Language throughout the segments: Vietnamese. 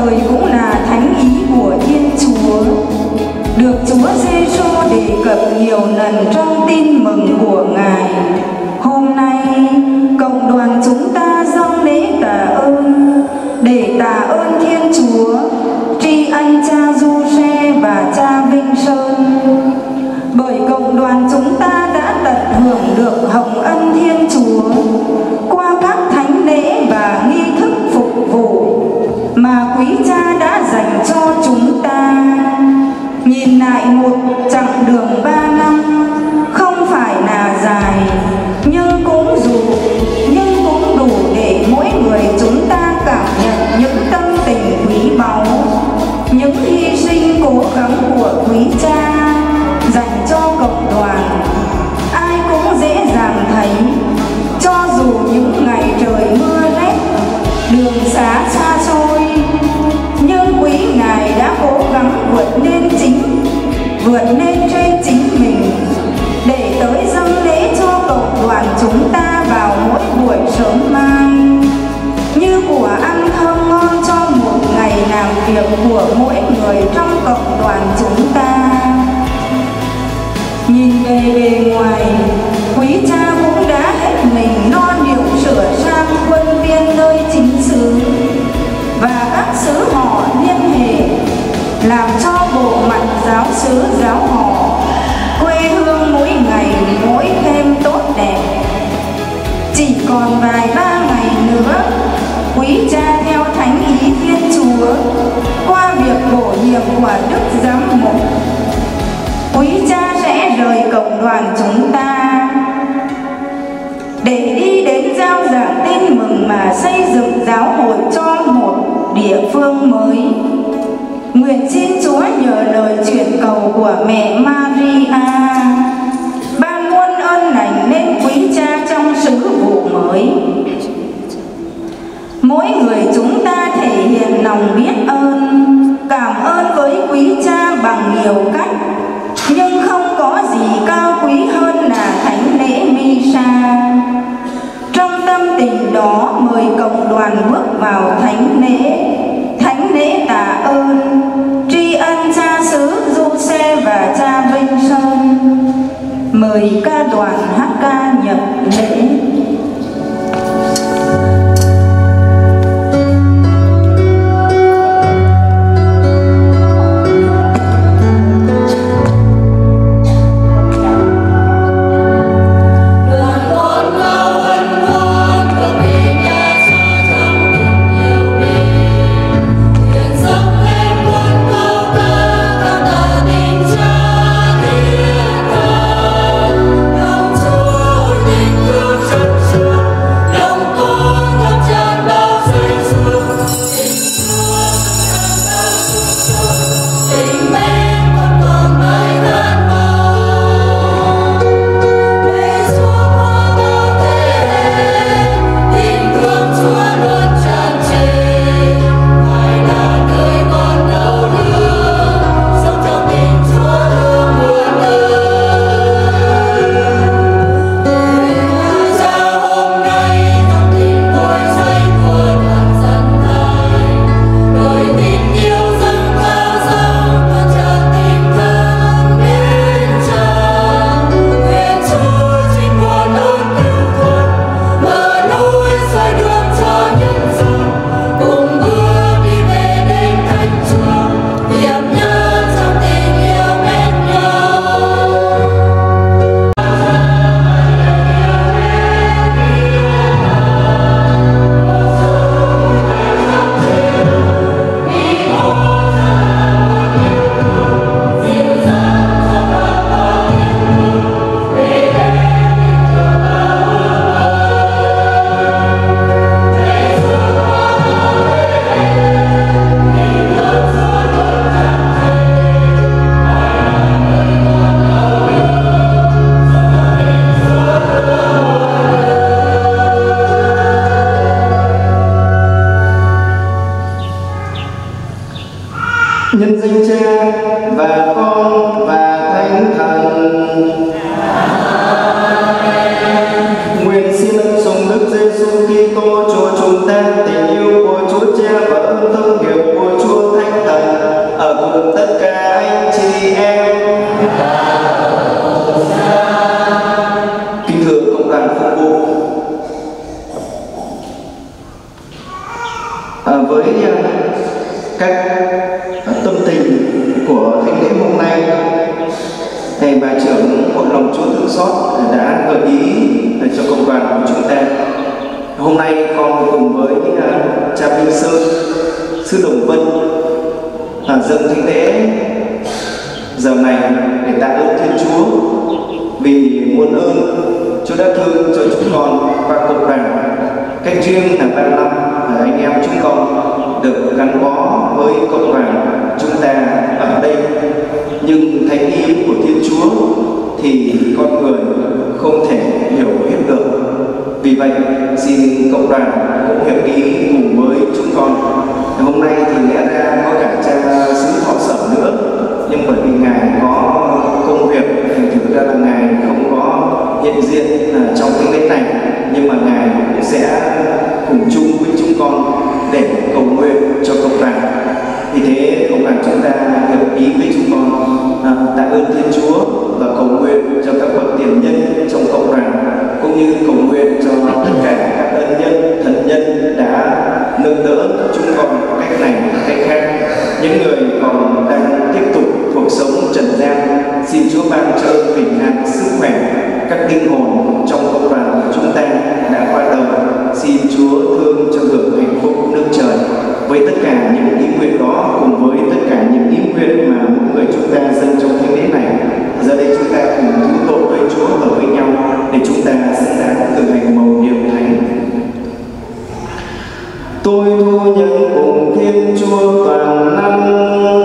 thời cũng là thánh ý của Thiên Chúa, được Chúa Giêsu đề cập nhiều lần trong tin mừng của Ngài. Hôm nay, cộng đoàn chúng ta dâng lễ tạ ơn để tạ ơn Thiên Chúa, tri ân cha Giuse và cha Vinh Sơn. Bởi cộng đoàn chúng ta đã tận hưởng được hồng ân Thiên Chúa qua các thánh lễ và nghi thức phục vụ mà quý cha đã dành cho chúng ta. Nhìn lại một chặng đường 3 năm không phải là dài, nhưng cũng đủ để mỗi người chúng ta cảm nhận những tâm tình quý báu, những hy sinh cố gắng của quý cha dành cho cộng đoàn. Ai cũng dễ dàng thấy, cho dù những ngày trời mưa rét, đường xá xa xôi, nhưng quý Ngài đã cố gắng vượt lên trên chính mình để tới dâng lễ cho cộng đoàn chúng ta vào mỗi buổi sớm mai, như của ăn thơm ngon cho một ngày làm việc của mỗi người trong cộng đoàn chúng ta. Nhìn về bề ngoài, quý cha cũng đã hết mình lo liệu sửa sang quân viên nơi chính xứ và các xứ họ liên hệ, làm cho bộ mặt giáo xứ giáo họ quê hương mỗi ngày mỗi thêm tốt đẹp. Chỉ còn vài 3 ngày nữa, quý cha theo thánh ý Thiên Chúa qua việc bổ nhiệm của Đức Giám mục, quý cha sẽ rời cộng đoàn chúng ta để đi đến rao giảng tin mừng mà xây dựng giáo hội cho một địa phương mới. Nguyện xin Chúa nhờ lời chuyển cầu của mẹ Maria ban muôn ơn lành lên quý cha trong sứ vụ mới. Mỗi người chúng ta thể hiện lòng biết ơn, cảm ơn với quý cha bằng nhiều cách, nhưng không có gì cao quý hơn là thánh lễ Misa. Trong tâm tình đó, mời cộng đoàn bước vào thánh lễ tạ ơn, tri ân cha xứ Giuse và cha Vinh Sơn. Mời ca đoàn hát ca nhập lễ. nhân danh Cha và Con và Thánh Thần. Nguyện xin ân sủng Đức Giêsu Kitô Chúa chúng ta, tình yêu của Chúa Cha và ơn thương hiệp của Chúa các tâm tình của thánh lễ hôm nay, thầy bà trưởng hội lòng Chúa Thương Xót đã gợi ý cho cộng đoàn của chúng ta. Hôm nay con cùng với cha Vinh Sơn, sư Đồng Vân dâng thánh lễ giờ này để tạ ơn Thiên Chúa vì muôn ơn Chúa đã thương cho chúng con qua cộng đoàn. Cách riêng là 3 năm anh em chúng con được gắn bó với cộng đoàn chúng ta ở đây, nhưng thánh ý của Thiên Chúa thì con người không thể hiểu hết được. Vì vậy xin cộng đoàn cũng hiểu ý cùng với chúng con. Hôm nay thì lẽ ra có cả cha xứ Thọ Sở nữa, nhưng bởi vì ngài có công việc thành thực ra là ngài không có hiện diện trong cái lễ này, nhưng mà ngài cũng sẽ cùng chung với chúng con để cầu nguyện cho cộng đoàn. Vì thế cộng đoàn chúng ta hiểu ý với chúng con tạ ơn Thiên Chúa và cầu nguyện cho các bậc tiền nhân trong cộng đoàn, cũng như cầu nguyện cho tất cả các ân nhân, thần nhân đã nâng đỡ chúng con cách này cách khác. Những người còn đang tiếp tục cuộc sống trần gian, xin Chúa ban cho bình an sức khỏe. Các linh hồn trong cộng đoàn của chúng ta đã qua đời, xin Chúa thương cho hưởng hạnh phúc nước trời. Với tất cả những ý nguyện đó, cùng với tất cả những ý nguyện mà mỗi người chúng ta dâng trong thánh lễ này, giờ đây chúng ta cùng thú tội với Chúa ở với nhau để chúng ta xứng đáng thực hành mầu nhiệm thánh. Tôi thu nhận cùng Thiên Chúa toàn năng.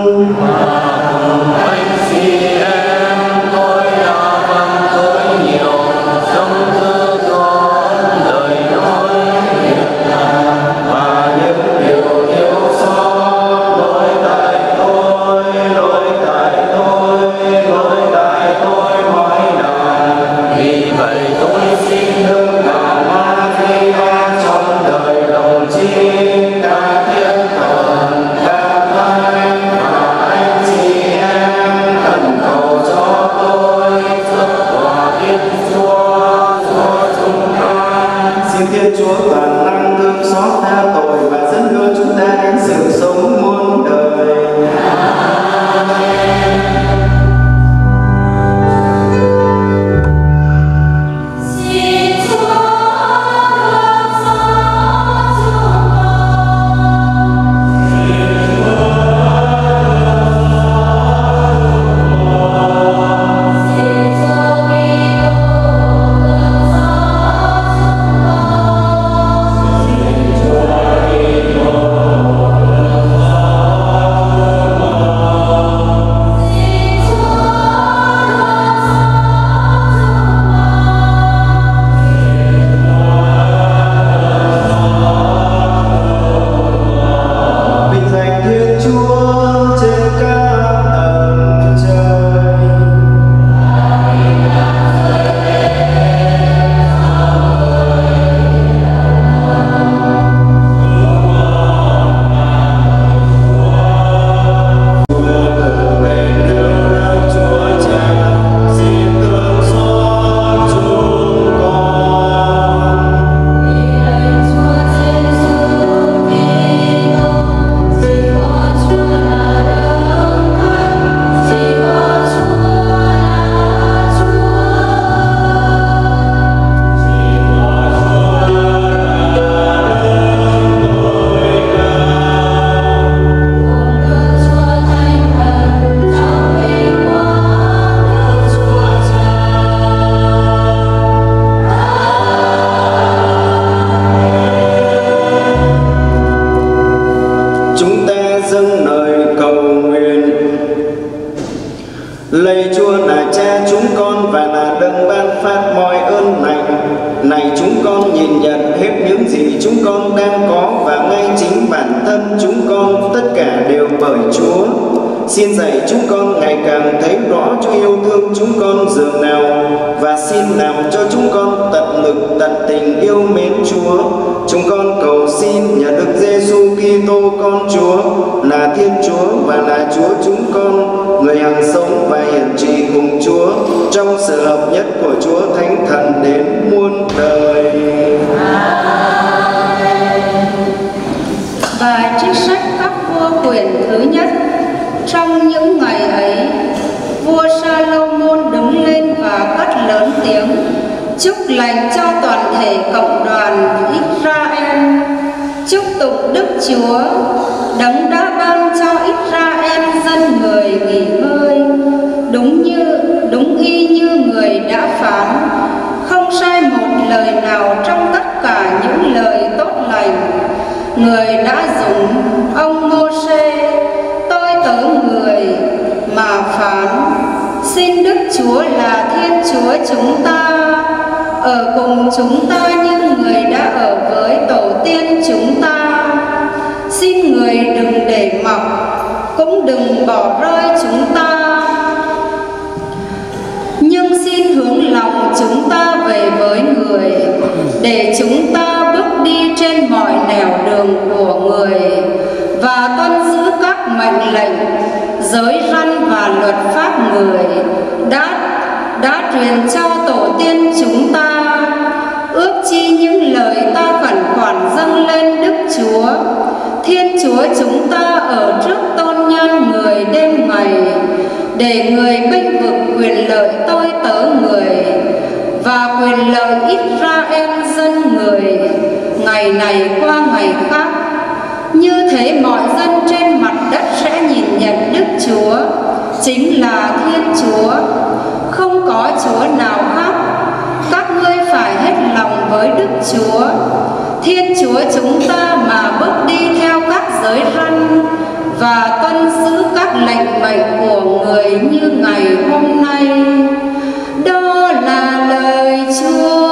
Lạy Chúa là Cha chúng con và là đấng ban phát mọi ơn lành. Này chúng con nhìn nhận hết những gì chúng con đang có, và ngay chính bản thân chúng con tất cả đều bởi Chúa. Xin dạy chúng con ngày càng thấy rõ Chúa yêu thương chúng con dường nào, và xin làm cho chúng con tận lực tận tình yêu mến Chúa. Chúng con cầu xin nhờ Đức Giêsu Kitô con Chúa là Thiên Chúa và là Chúa chúng con, người hằng sống và hiển trị cùng Chúa trong sự hợp nhất của Chúa Thánh Thần đến muôn đời. Và trích sách các vua quyền thứ nhất. Trong những ngày ấy, vua Salomon đứng lên và cất lớn tiếng chúc lành cho toàn thể cộng đoàn Israel, chúc tụng Đức Chúa, đấng đã ban cho Israel dân người nghỉ ngơi, đúng y như người đã phán, không sai một lời nào trong tất cả những lời tốt lành người đã dùng ông Mô-sê tôi tớ người mà phán. Xin Đức Chúa là Thiên Chúa chúng ta ở cùng chúng ta như người đã ở với tổ tiên chúng ta. Xin người đừng để mặc, cũng đừng bỏ rơi chúng ta, nhưng xin hướng lòng chúng ta về với người, để chúng ta bước đi trên mọi nẻo đường của người và tuân giữ các mệnh lệnh, giới răn và luật pháp người đã truyền cho tổ tiên chúng ta. Ước chi những lời ta khẩn khoản dâng lên Đức Chúa Thiên Chúa chúng ta ở trước tôn nhan người đêm ngày, để người bênh vực quyền lợi tôi tớ người và quyền lợi Israel dân người, ngày này qua ngày khác. Như thế mọi dân trên mặt đất sẽ nhìn nhận Đức Chúa chính là Thiên Chúa, không có Chúa nào khác. Các ngươi phải hết lòng với Đức Chúa Thiên Chúa chúng ta mà bước đi theo các giới răn và tuân giữ các lệnh mệnh của người như ngày hôm nay. Đó là lời Chúa.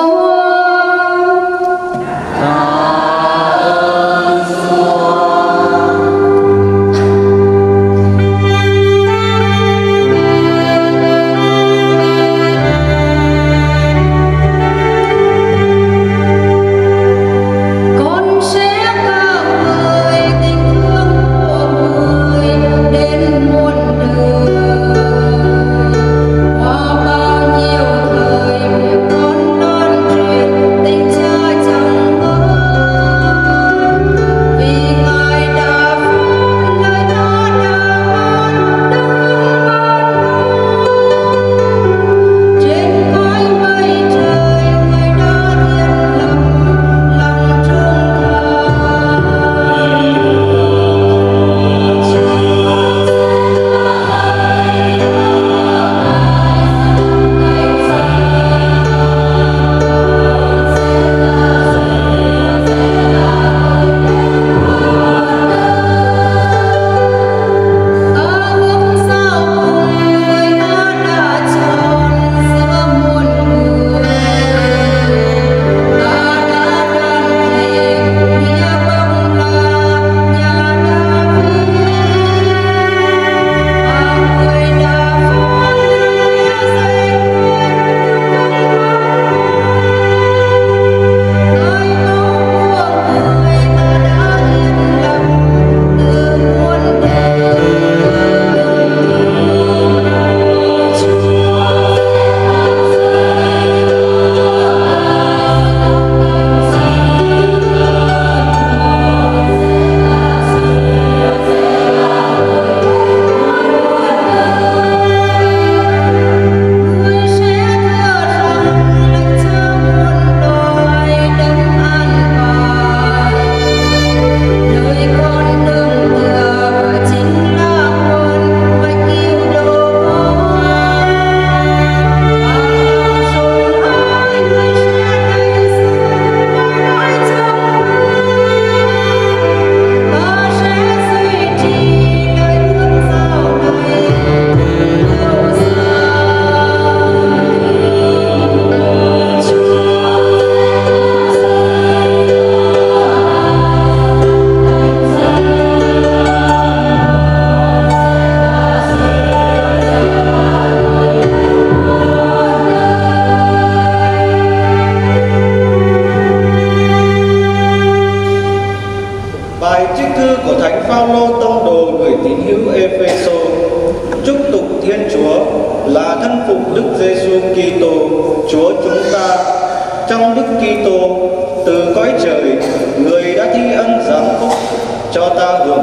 Trong Đức Kitô từ cõi trời, người đã thi ân giáng phúc cho ta hưởng muôn vật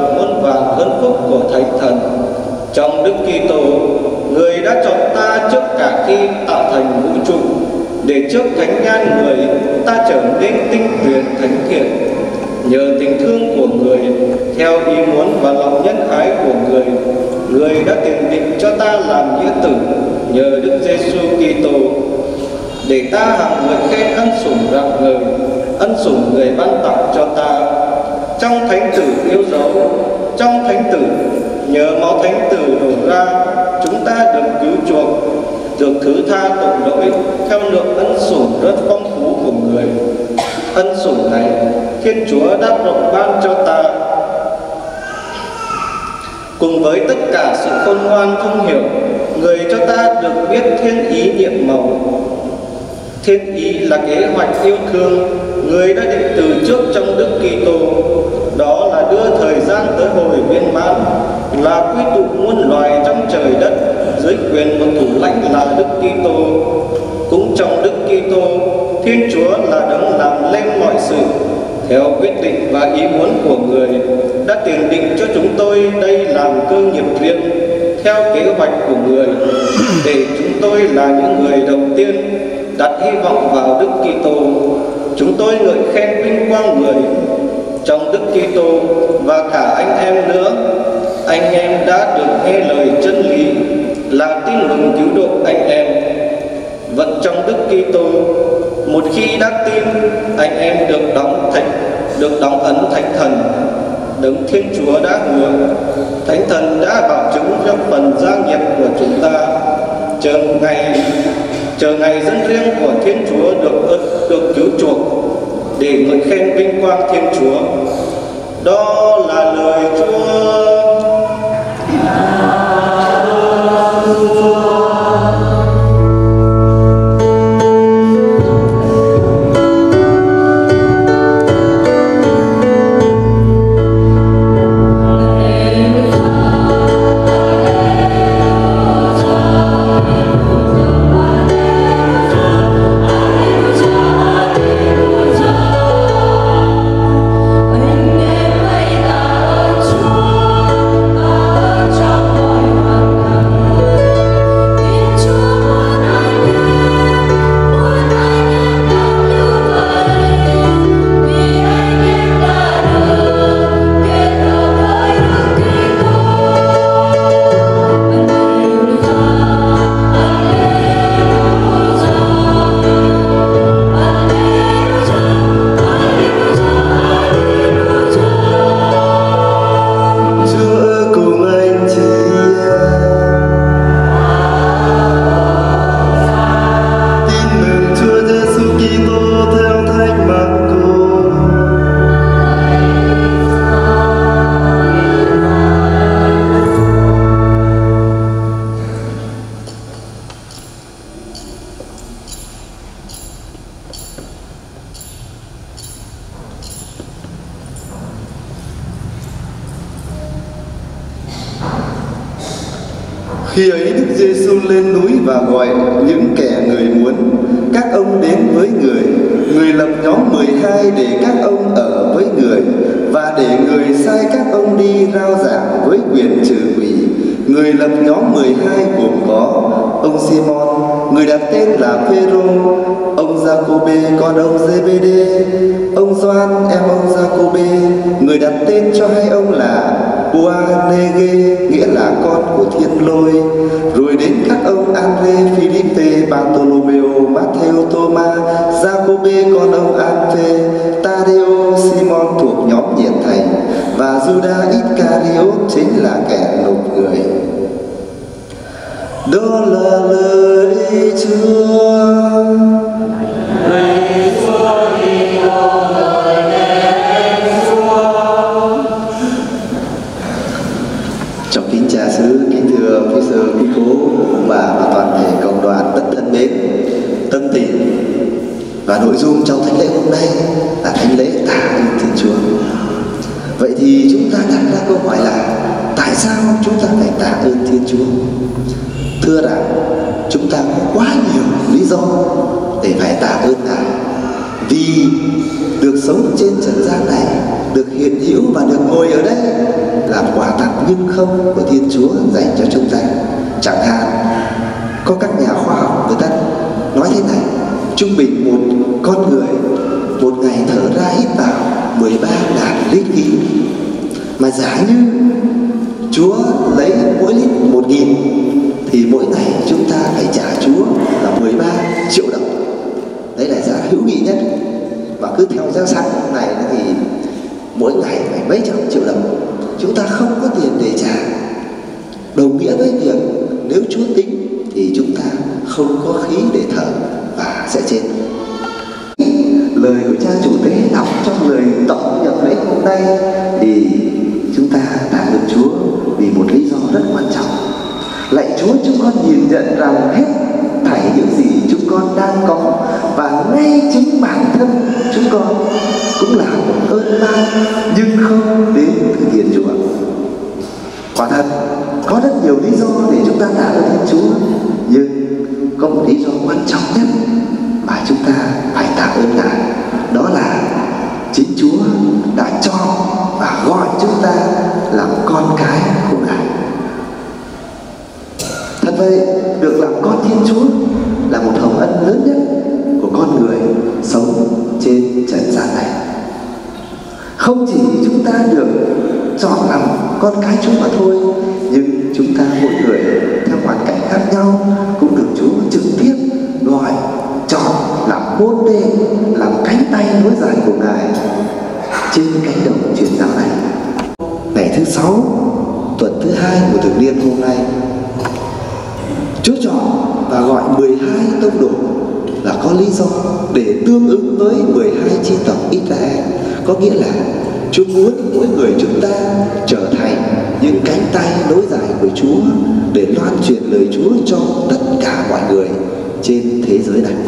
vàng ơn phúc của Thánh Thần. Trong Đức Kitô, Người đã chọn ta trước cả khi tạo thành vũ trụ, để trước thánh nhan Người ta trở nên tinh tuyền thánh thiện. Nhờ tình thương của Người, theo ý muốn và lòng nhân ái của Người, Người đã tiền định cho ta làm nghĩa tử nhờ Đức Giêsu Kitô, để ta hằng ngợi khen ân sủng rạng ngời, ân sủng Người ban tặng cho ta. Trong Thánh Tử yêu dấu, trong Thánh Tử, nhờ máu Thánh Tử đổ ra, chúng ta được cứu chuộc, được thứ tha tội lỗi theo lượng ân sủng rất phong phú của Người. Ân sủng này Thiên Chúa đã rộng ban cho ta, cùng với tất cả sự khôn ngoan thông hiểu, Người cho ta được biết thiên ý nhiệm màu. Thiên ý là kế hoạch yêu thương Người đã định từ trước trong Đức Kitô, đó là đưa thời gian tới hồi viên mãn, là quy tụ muôn loài trong trời đất dưới quyền một thủ lãnh là Đức Kitô. Cũng trong Đức Kitô, Thiên Chúa là đấng làm lên mọi sự theo quyết định và ý muốn của Người, đã tiền định cho chúng tôi đây làm cơ nghiệp riêng theo kế hoạch của Người, để chúng tôi là những người đầu tiên đặt hy vọng vào Đức Kitô. Chúng tôi ngợi khen vinh quang Người. Trong Đức Kitô và cả anh em nữa, anh em đã được nghe lời chân lý, là tin mừng cứu độ anh em. Vẫn trong Đức Kitô, một khi đã tin, anh em được đóng ấn Thánh Thần, đấng Thiên Chúa đã hứa. Thánh Thần đã bảo chứng cho phần gia nghiệp của chúng ta, chờ ngày dân riêng của Thiên Chúa được cứu chuộc, để ngợi khen vinh quang Thiên Chúa. Đó là lời Chúa. Khi ấy Đức Giêsu lên núi và gọi những kẻ Người muốn, các ông đến với Người. Người lập nhóm 12 để các ông ở với Người, và để Người sai các ông đi rao giảng với quyền trừ quỷ. Người lập nhóm 12 gồm có ông Simon, người đặt tên là Phêrô, ông Giacôbê con ông Giê-bê-đê, ông Gioan em ông Giacôbê, người đặt tên cho hai ông là Boanergê, nghĩa là con của Thiên Lôi. Rồi đến các ông Andre, Philippe, Bartolomeo, Matthew, Thomas, Giacôbê con ông Alphe, Tadeo, Simon thuộc nhóm Nhiệt Thành, và Judas Iscariot chính là kẻ nộp người. Đó là lời Chúa. Trong kính cha xứ, kính thưa quý sư, quý cố, ông bà và toàn thể cộng đoàn rất thân mến, tâm tình và nội dung trong thánh lễ hôm nay là thánh lễ tạ ơn Thiên Chúa. Vậy thì chúng ta đặt ra câu hỏi là tại sao chúng ta phải tạ ơn Thiên Chúa? Thưa rằng chúng ta có quá nhiều lý do để phải tạ ơn Ngài. Vì được sống trên trần gian này được hiện hữu và được ngồi ở đây là quà tặng nhưng không của Thiên Chúa dành cho chúng ta. Chẳng hạn có các nhà khoa học người ta nói thế này: trung bình một con người một ngày thở ra hít vào 13.000 lít khí, mà giả như Chúa lấy mỗi lít 1.000 thì mỗi ngày chúng ta phải trả Chúa là 13 triệu đồng. Đấy là giá hữu nghị nhất. Và cứ theo giá xăng này thì mỗi ngày phải mấy trăm triệu đồng. Chúng ta không có tiền để trả, đồng nghĩa với việc nếu Chúa tính thì chúng ta không có khí để thở và sẽ chết. Lời của cha chủ tế đọc trong lời tổng nhập lễ hôm nay thì chúng ta tạ ơn Chúa vì một lý do rất quan trọng. Lạy Chúa, chúng con nhìn nhận rằng hết thảy những gì chúng con đang có và ngay chính bản thân chúng con cũng là một ơn ban nhưng không đến từ Thiên Chúa. Quả thật có rất nhiều lý do để chúng ta tạ ơn Thiên Chúa, nhưng có một lý do quan trọng nhất mà chúng ta phải tạ ơn Ngài, đó là chính Chúa đã cho và gọi chúng ta làm con cái của Ngài. Thật vậy, được làm con Thiên Chúa là một hồng ân lớn nhất của con người sống trên trần gian này. Không chỉ chúng ta được chọn làm con cái Chúa mà thôi, nhưng chúng ta mỗi người theo hoàn cảnh khác nhau cũng được Chúa trực tiếp gọi, chọn làm môn đệ, làm cánh tay nối dài của Ngài trên cánh đồng truyền giáo này. Ngày thứ 6 tuần thứ 2 của thường niên hôm nay, Chúa chọn và gọi 12 tông đồ là có lý do để tương ứng với 12 chi tộc Israel. Có nghĩa là Chúa muốn mỗi người chúng ta trở thành những cánh tay nối dài của Chúa để loan truyền lời Chúa cho tất cả mọi người trên thế giới này.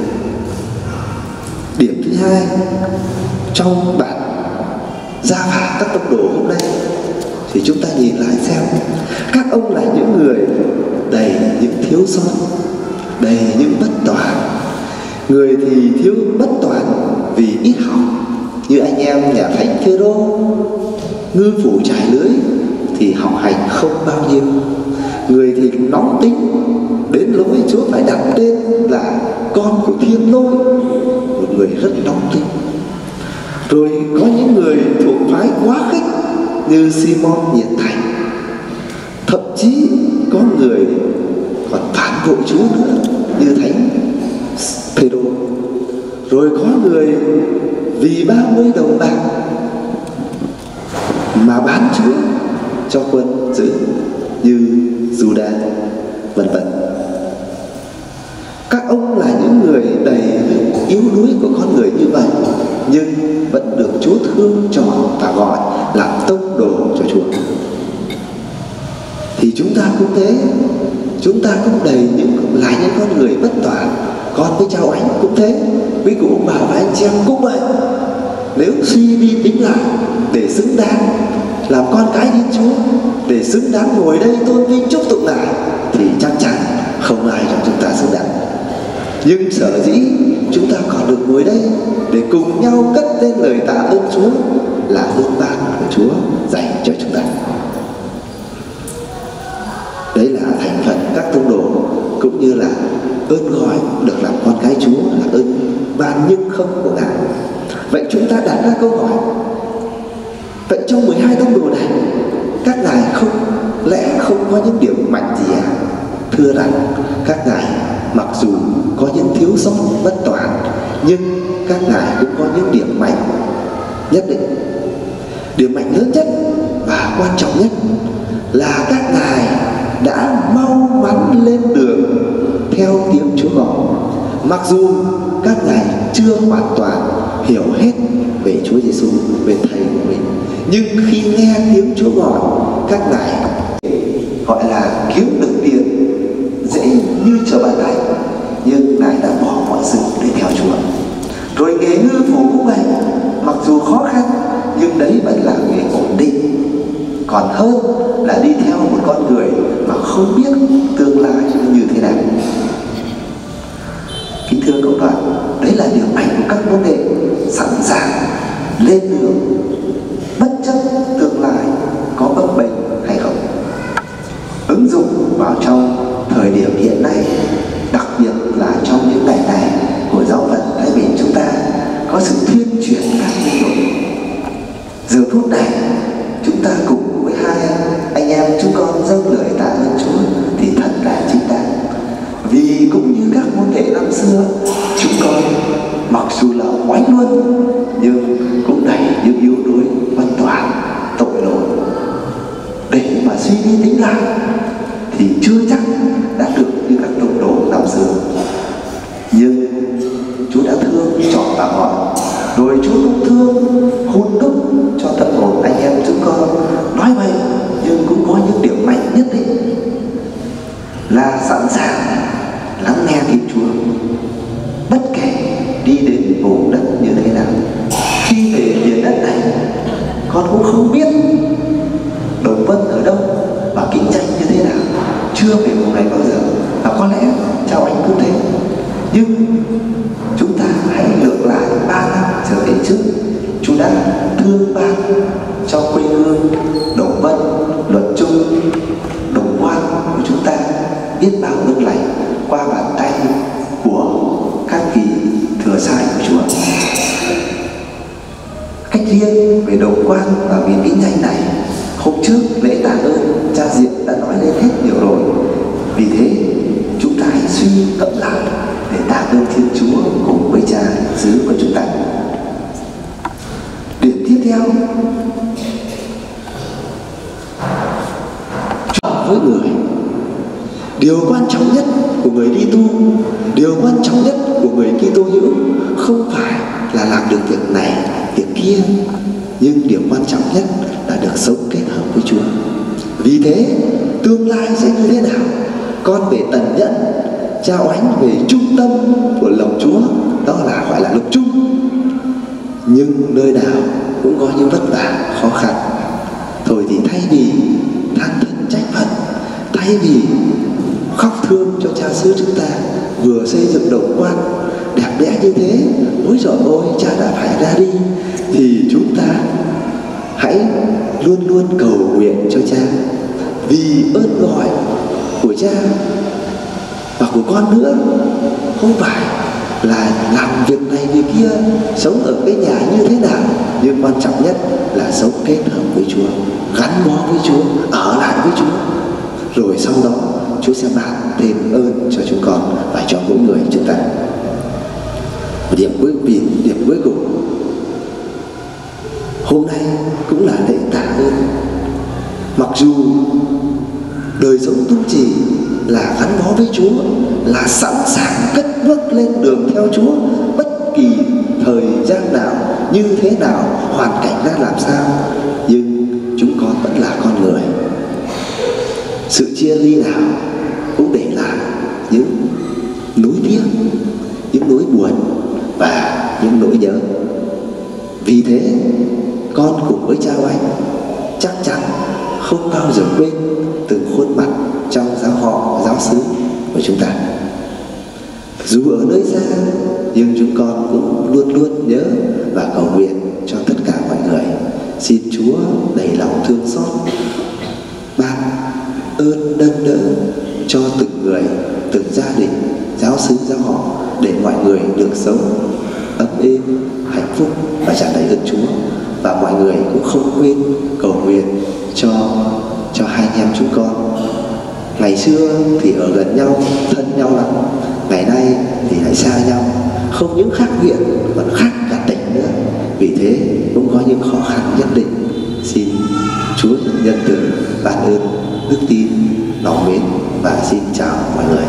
Điểm thứ hai, trong bản gia phả các tông đồ hôm nay thì chúng ta nhìn lại xem các ông là những người đầy những thiếu sót, đầy những bất toàn. Người thì thiếu bất toàn vì ít học, như anh em nhà thánh Phêrô, ngư phủ trải lưới thì học hành không bao nhiêu. Người thì nóng tính đến nỗi Chúa phải đặt tên là con của Thiên Lôi, một người rất nóng tính. Rồi có những người thuộc phái quá khích như Simon nhiệt thành, thậm chí có người còn phản bội Chúa nữa như thánh Phêrô. Rồi có người vì 30 đồng bạc mà bán Chúa cho quân giữ như Judas, vân vân. Các ông là những người đầy yếu đuối của con người như vậy, nhưng vẫn được Chúa thương chọn và gọi làm tông đồ cho Chúa. Thì chúng ta cũng thế, chúng ta cũng đầy những con người bất toàn. Con với cháu anh cũng thế, quý cụ ông bà và anh chị em cũng vậy. Nếu suy đi tính lại để xứng đáng làm con cái Thiên Chúa, để xứng đáng ngồi đây tôn vinh chúc tụng Ngài, thì chắc chắn không ai trong chúng ta xứng đáng. Nhưng sở dĩ chúng ta còn được ngồi đây để cùng nhau cất lên lời tạ ơn Chúa là ơn ban của Chúa dành cho chúng ta. Đấy là thành phần các tông đồ, cũng như là ơn gọi được làm con cái Chúa, là ơn ban nhưng không của Ngài. Vậy chúng ta đặt ra câu hỏi, vậy trong 12 tông đồ này, các ngài lẽ không có những điểm mạnh gì à? Thưa rằng các ngài mặc dù có những thiếu sót bất toàn, nhưng các ngài cũng có những điểm mạnh nhất định. Điểm mạnh lớn nhất và quan trọng nhất là các ngài đã mau mắn lên đường theo tiếng Chúa gọi. Mặc dù các ngài chưa hoàn toàn hiểu hết về Chúa Giêsu, về Thầy của mình, nhưng khi nghe tiếng Chúa gọi, các ngài gọi là kiếm được tiền dễ như trở bàn tay, nhưng ngài đã bỏ mọi sự để theo Chúa. Rồi nghề ngư phủ cũng vậy, mặc dù khó khăn nhưng đấy vẫn là nghề ổn định, còn hơn là đi theo một con người mà không biết tương lai như thế nào. Kính thưa cộng đoàn, đấy là điểm mạnh của các môn đệ sẵn sàng lên đường vào trong thời điểm hiện nay, đặc biệt là trong những ngày này của giáo phận Thái Bình chúng ta có sự thuyên chuyển các linh mục. Giờ phút này chúng ta cùng với hai anh em chúng con dâng lời tạ ơn Chúa thì thật là chính đáng. Vì cũng như các môn đệ năm xưa, chúng con mặc dù là oánh luôn nhưng cũng đầy những yếu đuối văn toán tội lỗi. Để mà suy đi tính lại thì chưa chắc đã được như các tông đồ năm xưa. Nhưng Chúa đã thương chọn và gọi, rồi Chúa cũng thương hôn đúc cho tâm hồn anh em chúng con. Nói vậy nhưng cũng có những điểm mạnh nhất định là sẵn sàng lắng nghe tiếng Chúa bất kể đi đến vùng đất như thế nào. Khi về miền đất này, con cũng không biết Đồng Vân ở đâu và Kinh Tranh như thế nào, chưa về vùng này bao giờ, và có lẽ Chao Anh cũng thế. Nhưng chúng ta hãy lược lại 3 năm trở về trước, Chúa đã thương ban cho quê hương Đồng Vân, Luật Trung, Đồng Quan của chúng ta biết bao ơn lành qua bàn tay của các vị thừa sai của Chúa. Cách riêng về Đồng Quan và miền Kinh Tranh này, hôm trước lễ tạ ơn cha Diện đã nói lên hết nhiều rồi. Vì thế chúng ta hãy suy ngẫm lại để tạ ơn Thiên Chúa cùng với cha xứ của chúng ta. Điểm tiếp theo, chọn với người. Điều quan trọng nhất của người đi tu, điều quan trọng nhất của người Kitô hữu không phải là làm được việc này, việc kia, nhưng điều quan trọng nhất là được sống kết hợp với Chúa. Vì thế tương lai sẽ như thế nào, con về tần nhận, Chao Ánh về trung tâm của lòng Chúa, đó là gọi là lục trung. Nhưng nơi nào cũng có những vất vả, khó khăn. Thôi thì thay vì than thân trách phận, thay vì khóc thương cho cha xứ chúng ta vừa xây dựng Đồng Quan đẹp đẽ như thế, ôi giời ơi cha đã phải ra đi, thì chúng ta hãy luôn luôn cầu nguyện cho cha, vì ơn gọi của cha và của con nữa, không phải là làm việc này việc kia, sống ở cái nhà như thế nào, nhưng quan trọng nhất là sống kết hợp với Chúa, gắn bó với Chúa, ở lại với Chúa, rồi sau đó Chúa sẽ ban thêm ơn cho chúng con và cho mỗi người chúng ta. Điểm cuối cùng, hôm nay cũng là lễ tạ ơn. Mặc dù đời sống tu trì là gắn bó với Chúa, là sẵn sàng cất bước lên đường theo Chúa bất kỳ thời gian nào, như thế nào, hoàn cảnh ra làm sao, nhưng chúng con vẫn là con người. Sự chia ly nào cũng để lại những nỗi tiếc, những nỗi buồn và những nỗi nhớ. Vì thế con cùng với Chao Anh chắc chắn không bao giờ quên từng khuôn mặt trong giáo họ, giáo xứ của chúng ta. Dù ở nơi xa nhưng chúng con cũng luôn luôn nhớ và cầu nguyện cho tất cả mọi người. Xin Chúa đầy lòng thương xót, ban ơn nâng đỡ cho từng người, từng gia đình, giáo xứ, giáo họ, để mọi người được sống ấm êm, hạnh phúc và tràn đầy ơn Chúa. Và mọi người cũng không quên cầu nguyện cho hai anh em chúng con. Ngày xưa thì ở gần nhau, thân nhau lắm, ngày nay thì lại xa nhau, không những khác huyện còn khác cả tỉnh nữa. Vì thế cũng có những khó khăn nhất định. Xin Chúa nhân từ ban ơn đức tin, lòng mến và xin chào mọi người.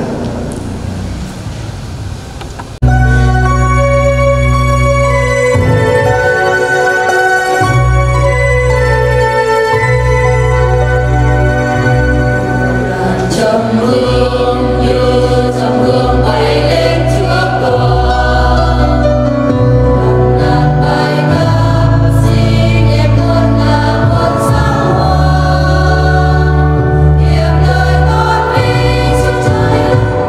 Hãy subscribe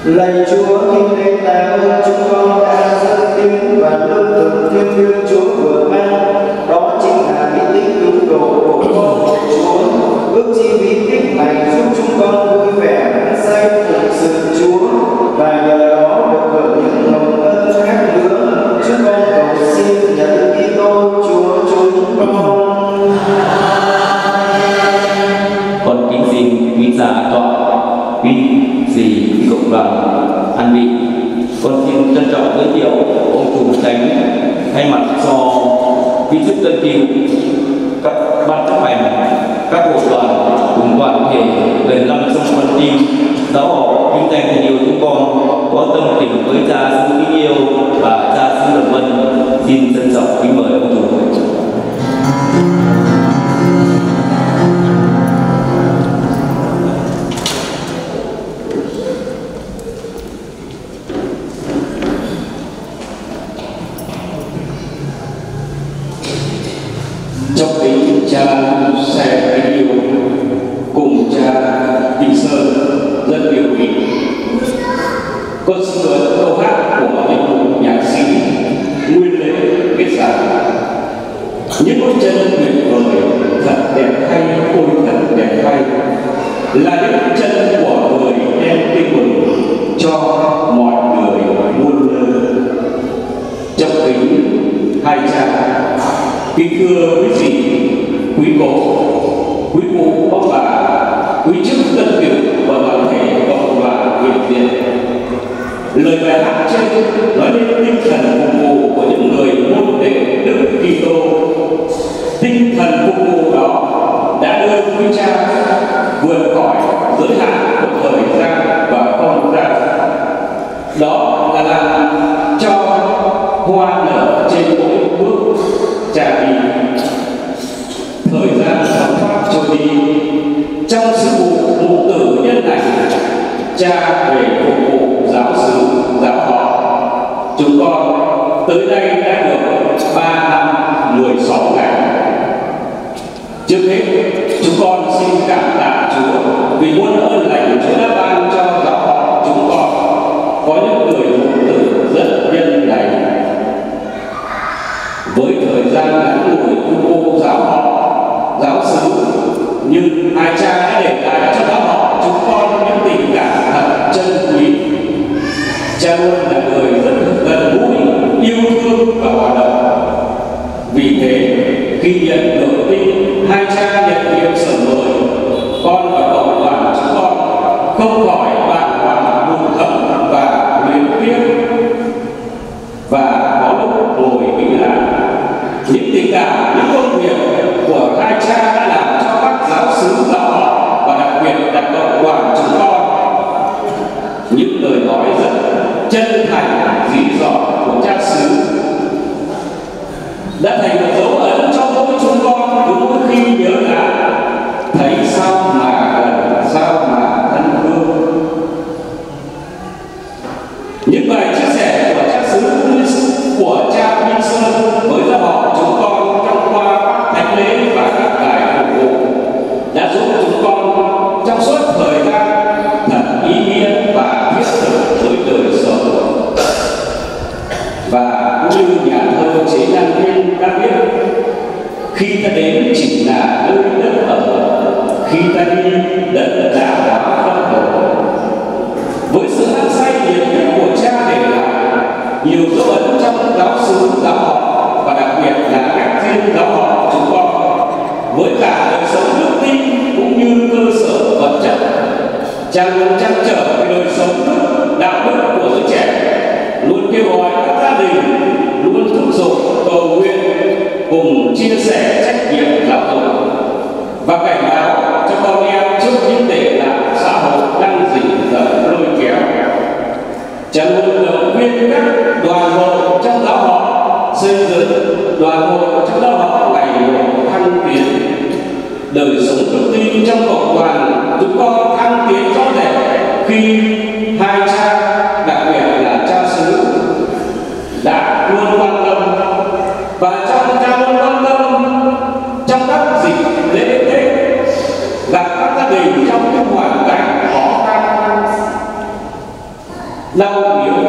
Lạy Chúa, Kinh Thánh tạ ơn chúng con đã dâng tiếng và lương thực thiêng liêng Chúa vừa ban. Đó chính là cái tính cứu độ của con của Chúa. Ước chi bí tích này giúp chúng con vui vẻ hăng say phục sự Chúa, và nhờ đó được hưởng những hồng ân khác nữa. Chúng con cầu xin nhờ Đức Kitô Chúa chúng con. Con kính xin quý gia tọa, quý dì, quý cộng đoàn an vị. Con xin trân trọng giới thiệu ông chủ thánh thay mặt cho quý chức tân kiều, các ban chấp hành, các hội đoàn cùng toàn thể người lâm trong con tim giáo họ kính dành tình yêu chúng con có tâm tình với cha xứ kính yêu và cha xứ Đồng Vân. Xin trân trọng kính mời ông chủ. Trong kính cha Xe kính yêu cùng cha Vinh Sơn rất yêu quý, con xin mời câu hát của nhạc cụ nhạc sĩ Nguyên Lễ viết rằng: những bước chân tuyệt vời thật đẹp hay, ôi thật đẹp hay, là những bước chân của người đem tin mừng cho mọi người muôn nơi. Trong kính hai cha, kính thưa quý vị, quý cô, quý cụ, ông bà, quý chức tân kiều và toàn thể cộng đoàn Việt Việt. Lời bài hát trên nói đến tinh thần phục vụ của những người môn đệ Đức Kitô. Tinh thần phục vụ đó đã đưa quý cha vượt khỏi giới hạn của thời gian và không gian. Đó là làm cho hoa nở trên mỗi bước cha đi. Thời gian thấm thoát trôi đi, trong sứ vụ mục tử nhân này, cha về phục vụ giáo xứ, giáo họ. Chúng con tới đây đã được 3 năm 16 ngày. Trước hết, chúng con xin cảm tạ Chúa vì muôn ơn lành Chúa đã ban cho giáo họ chúng con có những người mục tử rất nhân lành. Với thời gian ngắn ngủi phục vụ giáo họ, giáo xứ, nhưng hai cha đã để lại cho giáo họ chúng con những tình cảm thật chân quý. Cha luôn là người rất gần gũi, yêu thương và hoạt động. Vì thế, khi nhận được tin hai cha nhận nhiệm sở mới, con và cộng đoàn chúng con không khỏi bàng hoàng, buồn thầm và luyến tiếc. Và có lúc ngồi nghĩ lại những tình cảm, những công việc của hai cha đã làm cho các giáo xứ, giáo họ và đặc biệt là cộng đoàn chúng con. Những lời nói rất chân thành, dí dỏm của cha xứ đã thành một dấu ấn trong mỗi chúng con. Cứ mỗi khi nhớ lại, thấy sao mà gần, sao mà thân thương. Những bài chia sẻ của cha xứ của cha Vinh Sơn với giáo họ chúng con trong qua các thánh lễ và các bài phục vụ đã giúp chúng con trong suốt thời gian thật ý nghĩa và thiết thực với đời sống. Và cũng như nhà thơ Chế Lan Viên đã viết: khi ta đến chỉ là nơi đất ở, khi ta đi đất đã hóa khắp hồn. Với sự hăng say nhiệt huyết của cha để lại nhiều dấu ấn trong giáo xứ, giáo họ và đặc biệt là các thiên giáo họ chúng con, với cả đời sống đức tin cũng như cơ sở vật chất, cha luôn trăn trở về đời sống đức, đạo đức của giới trẻ, luôn kêu gọi các gia đình luôn thúc giục, cầu nguyện, cùng chia sẻ trách nhiệm giáo dục và cảnh báo cho con em trước những tệ nạn xã hội đang rình rập lôi kéo. Cha luôn động viên các đoàn hội trong giáo họ xây dựng đoàn hội trong giáo họ ngày một thăng tiến. Đời sống đức tin trong cộng đoàn chúng con thăng tiến rõ rệt khi hai cha, đặc biệt là cha xứ, đã luôn quan tâm. Và trong cha luôn quan tâm trong các dịp lễ Tết, gặp các gia đình trong những hoàn cảnh khó khăn, đau yếu,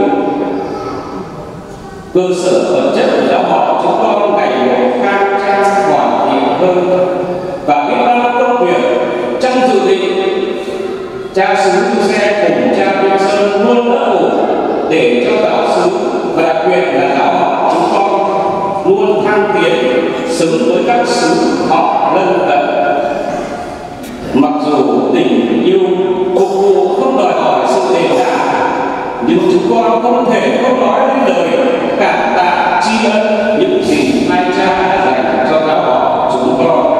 cơ sở vật chất của giáo họ chúng con ngày một khang trang hoàn thiện hơn, và biết bao công việc trong dự định cha xứ Giuse cùng cha Vinh Sơn luôn đỡ ủng để cho giáo xứ và đặc biệt là giáo họ chúng con luôn thăng tiến xứng với các xứ họ lân cận. Mặc dù tình yêu phục vụ không đòi hỏi sự đền đáp, nhưng chúng con không thể không nói đến lời cảm tạ tri ân những gì hai cha dành cho giáo họ chúng con.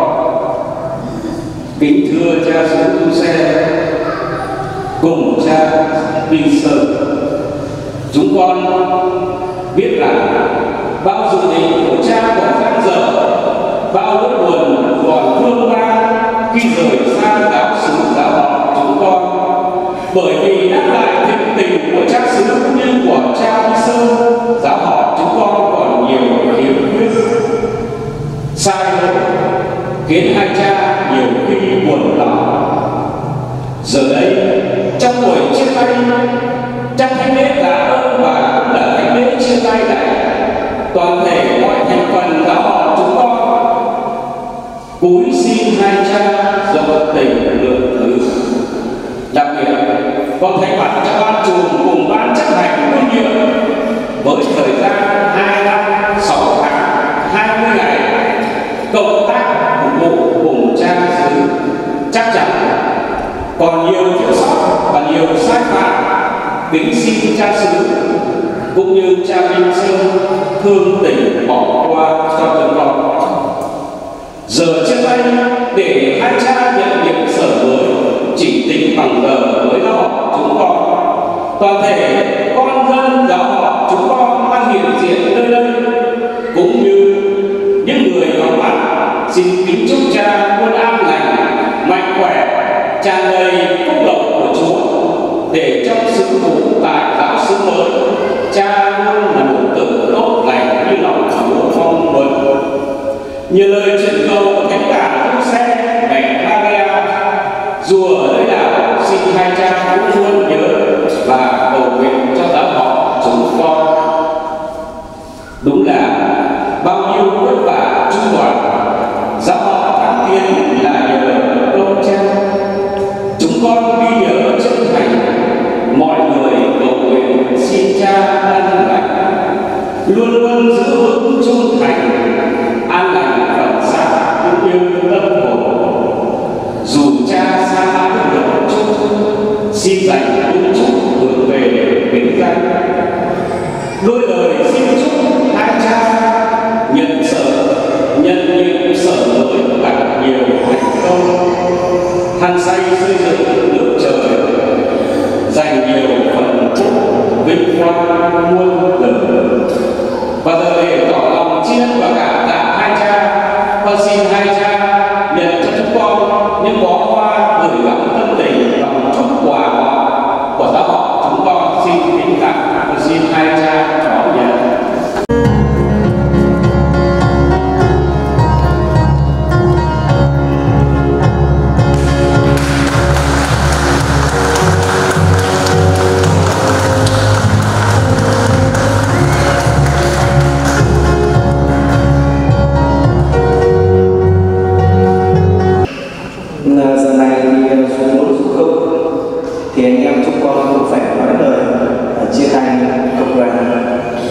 Kính thưa cha xứ Giuse cùng cha Vinh Sơn, chúng con biết rằng bao dự định của cha còn dang dở, bao nỗi buồn còn thương mang khi rời xa giáo xứ giáo họ chúng con, bởi vì đáp lại thịnh tình của cha xứ cũng như của cha Vinh Sơn, giáo họ chúng con còn nhiều khiếm khuyết sai lỗi khiến hai cha nhiều khi buồn lòng. Giờ đây trong buổi chia tay, trong thánh lễ tạ ơn và cũng là thánh lễ chia tay này, toàn thể mọi thành phần giáo họ chúng con cúi xin hai cha rộng tình lượng thứ. Đặc biệt con thay mặt cho ban chùm cùng ban chấp hành nguyên nhiệm với thời gian 2 năm 6 tháng 20 ngày công tác phục vụ cùng cha xứ, chắc chắn còn nhiều thiếu sót và nhiều sai phạm. Kính xin cha xứ cũng như cha Vinh Sơn thương tình bỏ qua cho chúng con. Giờ chia tay để hai cha nhận nhiệm sở mới chỉ tính bằng giờ với giáo họ chúng con. Toàn thể con dân giáo họ chúng con đang hiện diện nơi đây cũng như những người vắng mặt, xin kính chúc cha luôn an lành, mạnh khỏe, tràn đầy phúc lộc của Chúa, để trong sứ vụ tại giáo xứ mới, cha luôn là một tử tốt lành như lòng Chúa mong muốn. Như lời truyền cầu của thánh cả Giuse mẹ Maria, dù ở nơi nào xin hai cha cũng luôn nhớ và cầu nguyện cho giáo họ chúng con. Đúng là bao nhiêu vất vả chu toàn, giáo họ thăng tiến là nhờ công cha. Chúng con ghi nhớ chân thành mọi người cầu nguyện xin cha an lành, luôn luôn giữ vững trung thành, an lành phần xác cũng như tâm hồn. Dù cha xa được một chút, xin dành đúng chút hướng về vinh danh. Đôi lời xin chúc hai cha nhận nhiệm sở mới gặp nhiều thành công, hăng say xây dựng nước trời, dành nhiều phần phúc vinh quang muôn đời. Và giờ để tỏ lòng tri ân và cảm tạ hai cha, con xin hai cha nhận cho chúng con những bó hoa gửi gắm tâm tình và một chút quà của giáo họ chúng con. Xin kính tặng và xin hai cha đón nhận. Giờ này thì dù muốn dù không thì anh em chúng con cũng phải nói lời chia tay cộng đoàn.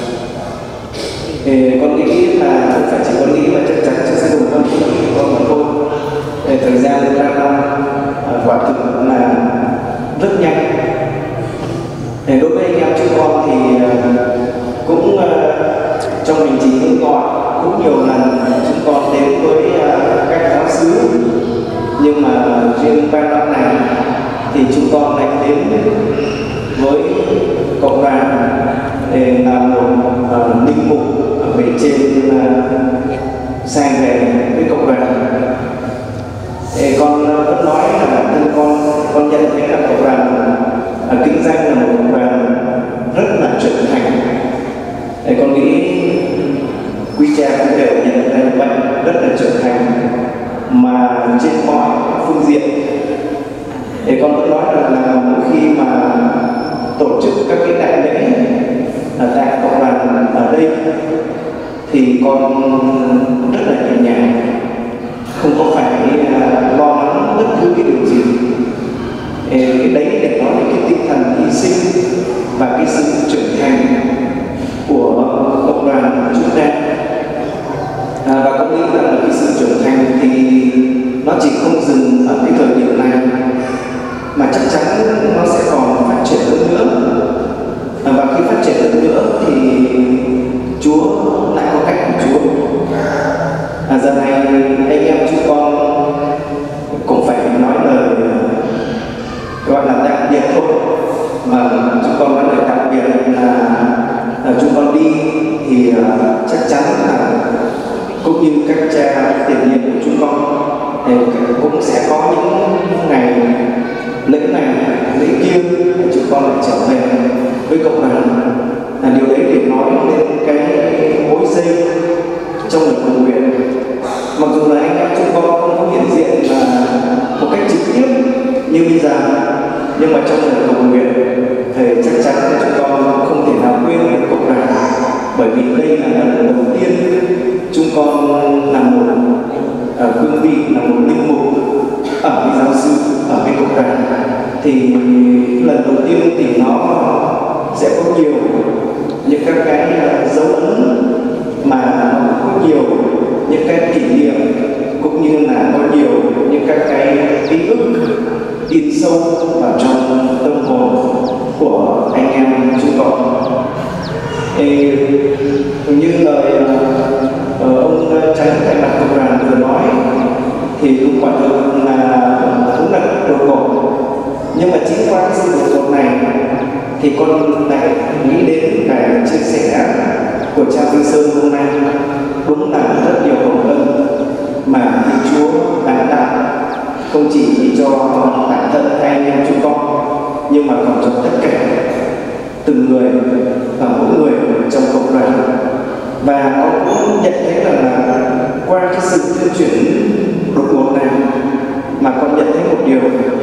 Con nghĩ là không phải chỉ con nghĩ mà chắc chắn sẽ cùng con nghĩ con mà thôi. Thời gian 3 năm quả thực là rất nhanh. Đối với anh em chúng con thì cũng trong hành trình gọi cũng nhiều lần chúng con đến với các giáo xứ, nhưng mà riêng 3 năm này thì chúng con lại đến với cộng đoàn để làm một linh mục về trên sang về với cộng đoàn. Con vẫn nói là bản thân con nhận thấy là cộng đoàn kinh doanh là một cộng đoàn rất là trưởng thành. Con nghĩ quý cha cũng đều nhận thấy vậy, rất là trưởng thành mà trên mọi phương diện. Con vẫn nói là mỗi khi mà tổ chức các cái đại con rất là nhẹ nhàng, không có phải lo lắng bất cứ cái điều gì. Cái đấy để nói đến cái tinh thần hy sinh và cái sự trưởng thành của cộng đoàn chúng ta. Và có nghĩ rằng là cái sự trưởng thành thì nó chỉ không dừng ở cái thời điểm này, mà chắc chắn nó sẽ còn phát triển hơn nữa. Và khi phát triển hơn nữa thì Chúa lại có cách của Chúa. Giờ này anh em chúng con cũng phải nói lời gọi là tạm biệt thôi, mà chúng con nói lời tạm biệt là chúng con đi thì chắc chắn là cũng như các cha tiền nhiệm của chúng con thì cũng sẽ có những ngày lễ này lễ kia chúng con lại trở về với cộng đoàn. Điều đấy để nói lên cái mối dây trong lời cầu nguyện. Mặc dù là anh em chúng con không có hiện diện là một cách trực tiếp như bây giờ, nhưng mà trong lời cầu nguyện thì chắc chắn là chúng con không thể nào quên được cộng đoàn, bởi vì đây là lần đầu tiên chúng con là một cương vị, là một linh mục ở cái giáo sư, ở cái cộng đoàn. Thì lần đầu tiên thì nó sẽ có nhiều những các cái dấu ấn, mà nó có nhiều những cái kỷ niệm, cũng như là có nhiều những các cái ký ức in sâu vào trong tâm hồn của anh em chúng con. Thì như lời ông Tránh thay mặt cộng đoàn vừa nói thì đúng quả thực là cũng là đột ngột, nhưng mà chính qua cái sự đột ngột này thì con lại nghĩ đến cái chia sẻ của cha Vinh Sơn hôm nay. Đúng là rất nhiều hồng ân mà Thiên Chúa đã tặng, không chỉ cho bản thân hai anh em chúng con, nhưng mà còn cho tất cả từng người và mỗi người trong cộng đoàn. Và con cũng nhận thấy là qua cái sự tuyên truyền đột ngột này mà con nhận thấy một điều,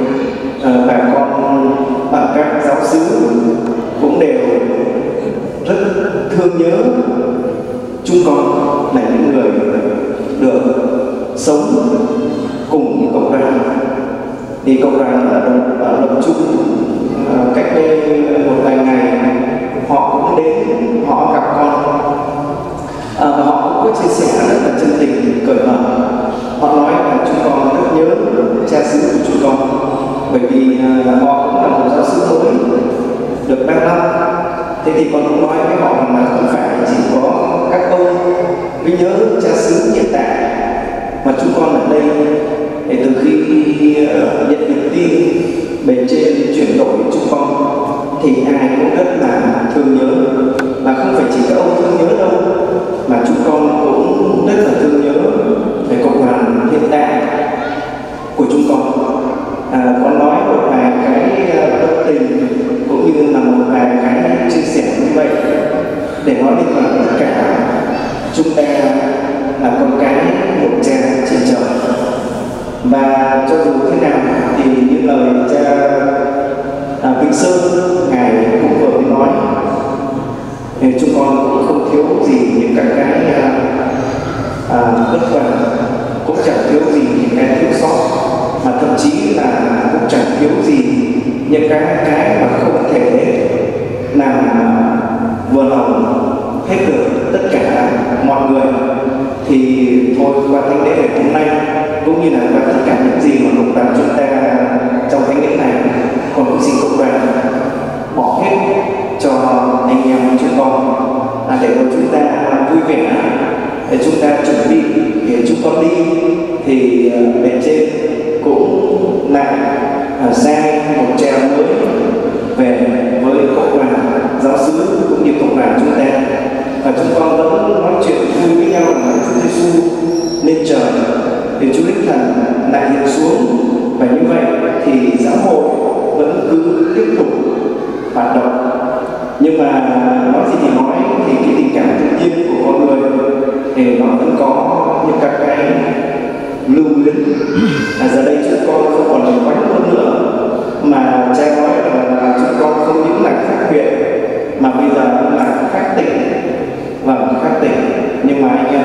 bà con ở các giáo xứ cũng đều rất thương nhớ chúng con là những người được sống cùng cộng đoàn. Thì cộng đoàn ở Đồng Trung cách đây một vài ngày họ cũng đến, họ gặp con và họ cũng có chia sẻ rất là chân tình, cởi mở. Họ nói là chúng con rất nhớ cha xứ của chúng con, bởi vì họ cũng là một giáo xứ mới được 3 năm. Thế thì con cũng nói với họ là không phải chỉ có các ông mới nhớ cha xứ hiện tại, mà chúng con ở đây thì từ khi nhận được tin bề trên chuyển đổi chúng con thì ai cũng rất là thương nhớ. Mà không phải chỉ các ông thương nhớ đâu, mà chúng con cũng rất là thương nhớ về cộng đoàn hiện tại của chúng con. Con nói một vài cái tâm tình cũng như là một vài cái chia sẻ như vậy để nói đến là tất cả chúng ta là con cái một cha trên trời. Và cho dù thế nào thì như lời cha Vinh Sơn ngài cũng vừa mới nói, thì chúng con cũng không thiếu gì những các cái vất vả, cũng chẳng thiếu gì những cái thiếu sót, mà thậm chí là cũng chẳng thiếu gì những cái mà không thể làm vừa lòng hết được tất cả mọi người. Thì thôi, qua thánh lễ ngày hôm nay cũng như là qua tất cả những gì mà cộng đoàn chúng ta trong thánh lễ này, còn cũng xin cộng đoàn bỏ hết cho anh em chúng con để cho chúng ta vui vẻ, để chúng ta chuẩn bị để chúng con đi thì bề trên cũng lại ra một treo mới về với cộng đoàn giáo xứ cũng như cộng đoàn chúng ta. Và chúng con vẫn nói chuyện vui với nhau là Chúa Giêsu lên trời để Chúa Đích Thần lại hiện xuống, và như vậy thì giáo hội vẫn cứ tiếp tục hoạt động. Nhưng mà nói gì thì nói, thì cái tình cảm tự nhiên của con người thì nó vẫn có những các cái lưu luyến. Giờ đây chúng con không còn là quánh hơn nữa, mà cha nói là chúng con không những là khác biệt mà bây giờ là khác tỉnh và khác tỉnh. Nhưng mà anh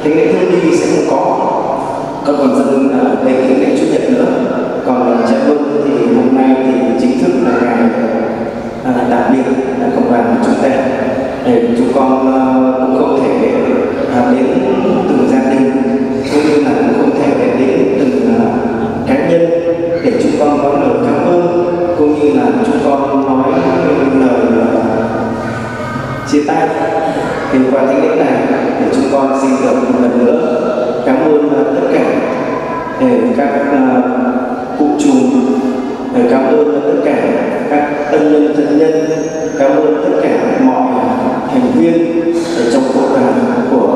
thánh lễ thương đi sẽ không có, con còn dâng đây thánh lễ Chủ nhật nữa. Còn cha Luân thì hôm nay thì chính thức là ngày đặc biệt là cộng đoàn của chúng ta, để chúng con cũng không thể đến từng gia đình cũng như là cũng không thể đến từng cá nhân để chúng con có lời cảm ơn cũng như là chúng con nói lời chia tay. Thì qua thánh lễ này thì chúng con xin được một lần nữa cảm ơn tất cả các cụ trùm, cảm ơn tất cả các ân nhân thân nhân, cảm ơn tất cả mọi thành viên trong cộng đoàn của